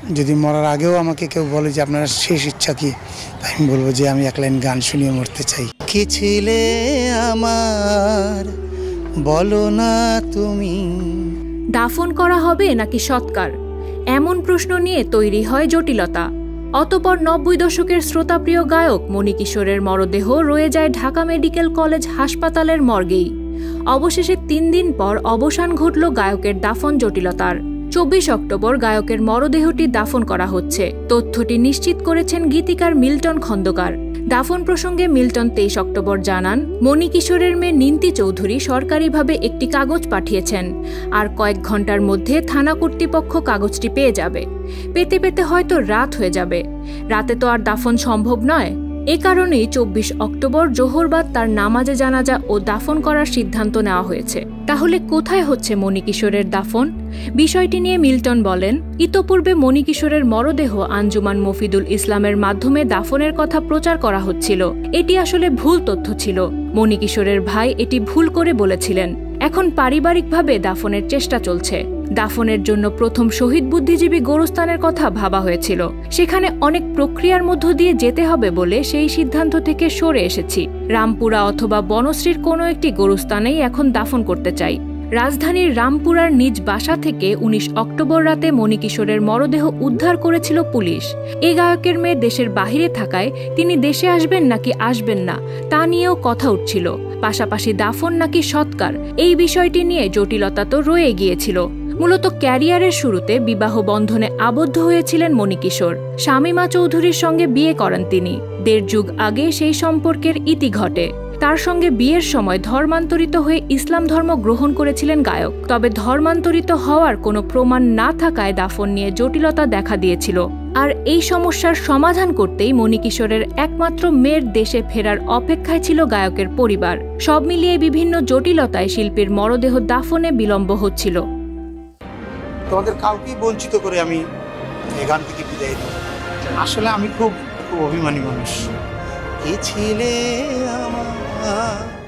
যদি মরার আগেও আমাকে কেউ বলে যে আপনার শেষ ইচ্ছা কি, তাই আমি বলবো যে আমি এক লাইন গান শুনিয়ে মরতে চাই। কি ছিলে আমার বলো না তুমি। দাফন করা হবে নাকি সৎকার, এমন প্রশ্ন নিয়ে তৈরি হয় জটিলতা। অতঃপর ৯০ দশকের শ্রোতাপ্রিয় গায়ক মণিকিশোরের মরদেহ রয়ে যায় ঢাকা মেডিকেল কলেজ হাসপাতালের মর্গেই। অবশেষে ৩ দিন পর অবসান ঘটল গায়কের দাফন জটিলতার। ২৪ অক্টোবর গায়কের মরদেহটি দাফন করা হচ্ছে, তথ্যটি নিশ্চিত করেছেন গীতিকার মিল্টন খন্দকার। দাফন প্রসঙ্গে মিল্টন ২৩ অক্টোবর জানান, মণিকিশোরের মেয়ে নিন্তি চৌধুরী সরকারিভাবে একটি কাগজ পাঠিয়েছেন, আর কয়েক ঘন্টার মধ্যে থানা কর্তৃপক্ষ কাগজটি পেয়ে যাবে। পেতে পেতে হয়তো রাত হয়ে যাবে। রাতে তো আর দাফন সম্ভব নয়। এ কারণেই ২৪ অক্টোবর জোহরবাদ তার নামাজে জানাজা ও দাফন করার সিদ্ধান্ত নেওয়া হয়েছে। তাহলে কোথায় হচ্ছে মণিকিশোরের দাফন? বিষয়টি নিয়ে মিল্টন বলেন, ইতোপূর্বে মণিকিশোরের মরদেহ আঞ্জুমান মফিদুল ইসলামের মাধ্যমে দাফনের কথা প্রচার করা হচ্ছিল। এটি আসলে ভুল তথ্য ছিল। মণিকিশোরের ভাই এটি ভুল করে বলেছিলেন। এখন পারিবারিকভাবে দাফনের চেষ্টা চলছে। দাফনের জন্য প্রথম শহীদ বুদ্ধিজীবী গোরস্থানের কথা ভাবা হয়েছিল। সেখানে অনেক প্রক্রিয়ার মধ্য দিয়ে যেতে হবে বলে সেই সিদ্ধান্ত থেকে সরে এসেছি। রামপুরা অথবা বনশ্রীর কোনো একটি গোরস্থানেই এখন দাফন করতে চাই। রাজধানীর রামপুরার নিজ বাসা থেকে ১৯ অক্টোবর রাতে মণিকিশোরের মরদেহ উদ্ধার করেছিল পুলিশ। এই গায়কের মেয়ে দেশের বাহিরে থাকায় তিনি দেশে আসবেন নাকি আসবেন না তা নিয়েও কথা উঠছিল। পাশাপাশি দাফন নাকি সৎকার, এই বিষয়টি নিয়ে জটিলতা তো রয়ে গিয়েছিল। মূলত ক্যারিয়ারের শুরুতে বিবাহ বন্ধনে আবদ্ধ হয়েছিলেন মণিকিশোর। শামীমা চৌধুরীর সঙ্গে বিয়ে করেন তিনি। ১.৫ যুগ আগে সেই সম্পর্কের ইতি ঘটে। তার সঙ্গে বিয়ের সময় ধর্মান্তরিত হয়ে ইসলাম ধর্ম গ্রহণ করেছিলেন গায়ক। তবে ধর্মান্তরিত হওয়ার কোনো প্রমাণ না থাকায় দাফন নিয়ে জটিলতা দেখা দিয়েছিল। আর এই সমস্যার সমাধান করতেই মণিকিশোরের একমাত্র মেয়ের দেশে ফেরার অপেক্ষায় ছিল গায়কের পরিবার। সব মিলিয়ে বিভিন্ন জটিলতায় শিল্পীর মরদেহ দাফনে বিলম্ব হচ্ছিল। তোমাদের কাউকেই বঞ্চিত করে আমি এই গান থেকে বিদায় দিই। আসলে আমি খুব অভিমানী মানুষ। কি ছিলে আমার